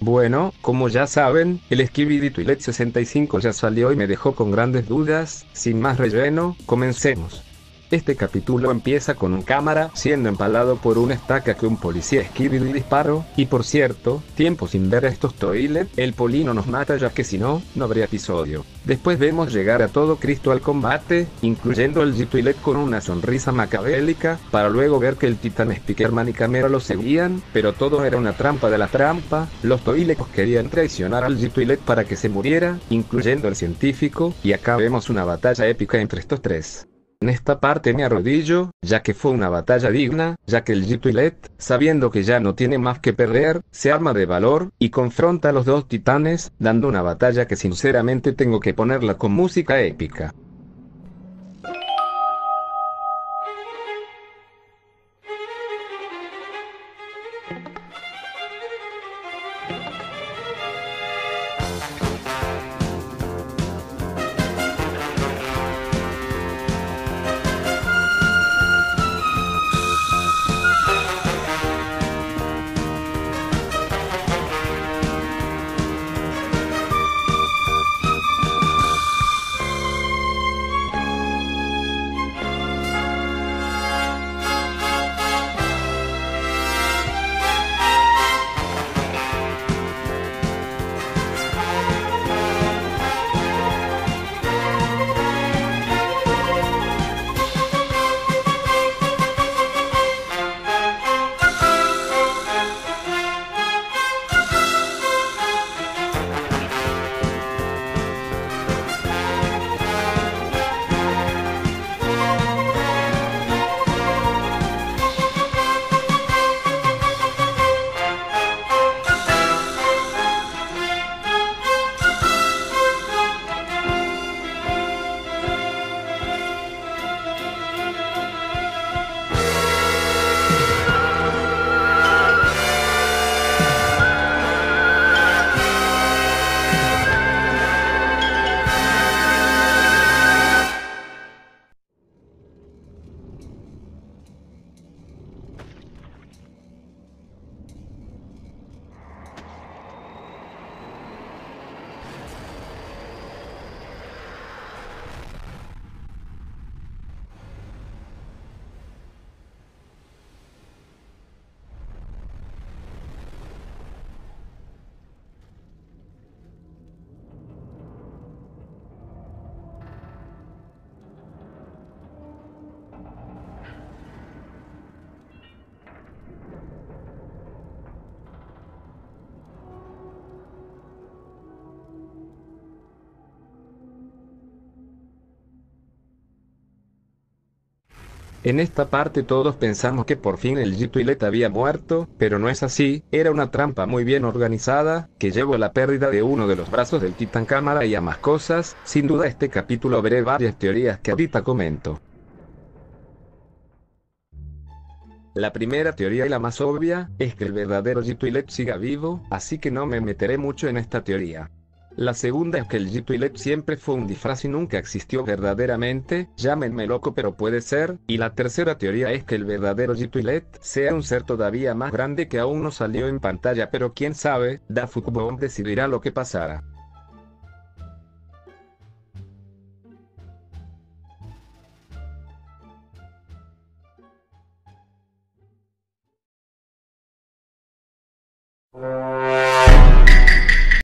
Bueno, como ya saben, el Skibidi Toilet 65 ya salió y me dejó con grandes dudas. Sin más relleno, comencemos. Este capítulo empieza con un cámara siendo empalado por una estaca que un policía Skibidi disparó, y por cierto, tiempo sin ver estos toilet, el poli no nos mata ya que si no, no habría episodio. Después vemos llegar a todo Cristo al combate, incluyendo el G-Toilet con una sonrisa macabélica, para luego ver que el titán Spikerman y Camera lo seguían, pero todo era una trampa de la trampa. Los toilecos querían traicionar al G-Toilet para que se muriera, incluyendo el científico, y acá vemos una batalla épica entre estos tres. En esta parte me arrodillo, ya que fue una batalla digna, ya que el G-Toilet, sabiendo que ya no tiene más que perder, se arma de valor, y confronta a los dos titanes, dando una batalla que sinceramente tengo que ponerla con música épica. En esta parte todos pensamos que por fin el G-Toilet había muerto, pero no es así, era una trampa muy bien organizada, que llevó a la pérdida de uno de los brazos del Titán Cámara y a más cosas. Sin duda este capítulo veré varias teorías que ahorita comento. La primera teoría y la más obvia, es que el verdadero G-Toilet siga vivo, así que no me meteré mucho en esta teoría. La segunda es que el G-Toilet siempre fue un disfraz y nunca existió verdaderamente, llámenme loco pero puede ser, y la tercera teoría es que el verdadero G-Toilet sea un ser todavía más grande que aún no salió en pantalla, pero quién sabe, Da Futbomb decidirá lo que pasará.